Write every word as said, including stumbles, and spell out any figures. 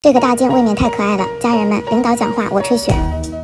这个大镜未免太可爱了，家人们，领导讲话我吹雪。